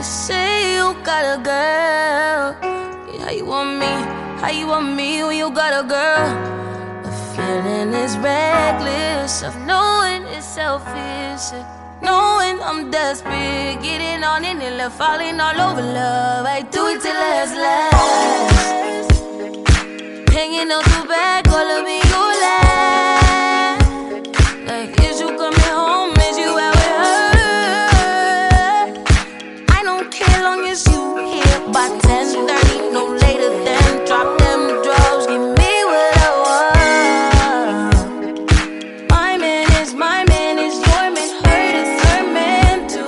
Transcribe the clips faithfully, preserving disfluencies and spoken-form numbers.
You say you got a girl. Yeah, how you want me? How you want me when you got a girl? The feeling is reckless of knowing it's selfish, knowing I'm desperate, getting on in and left, falling all over love. I do it till last, last. Hanging on too bad, calling me your last. Like, is you coming home? Is you out with her? I don't care long as you here by ten thirty, no later than. Drop them drugs, give me what I want. My man is my man, is your man, hurt is her man too.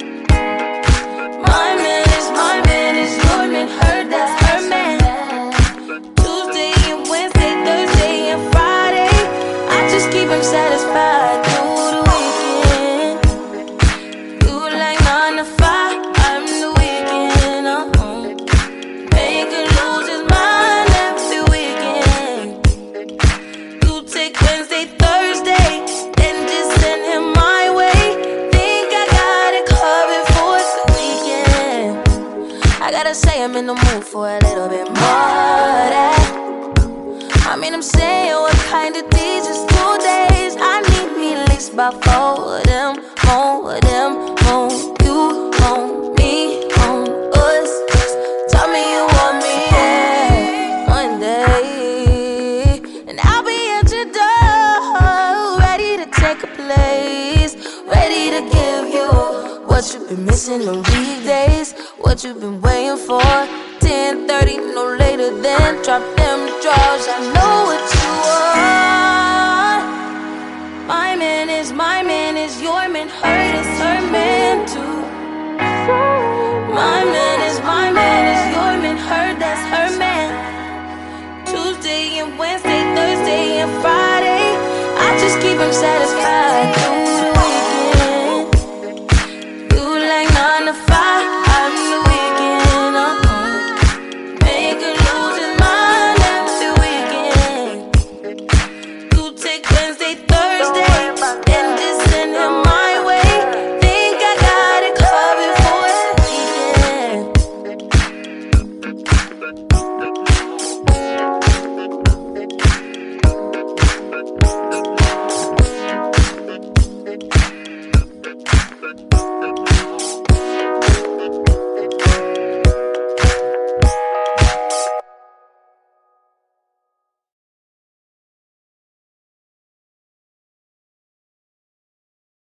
My man is my man, is your man, hurt that's her man. Tuesday and Wednesday, Thursday and Friday, I just keep him satisfied through the weekend. You like nine to five, I'm the weekend. Uh-huh. Make her lose his mind every weekend. You take Wednesday, Thursday, then just send him my way. Think I got it covered for the weekend. I gotta say I'm in the mood for a little bit more of that. I mean, I'm saying what kind of these is two days. I need me at least about four of them, more of them, more you, more me, more us. Tell me you want me, yeah, one day, and I'll be at your door, ready to take a place, ready to give you what you've been missing on weekdays, what you've been waiting for. ten thirty, no later than. Drop them draws, I know what you want. My man is my man, is your man, hurt is her man too. My man is my man, is your man, hurt that's her man. Tuesday and Wednesday, Thursday and Friday, I just keep him satisfied.